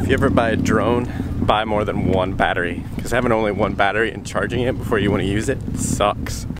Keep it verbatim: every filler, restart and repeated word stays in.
you ever buy a drone, buy more than one battery, because having only one battery and charging it before you want to use it sucks.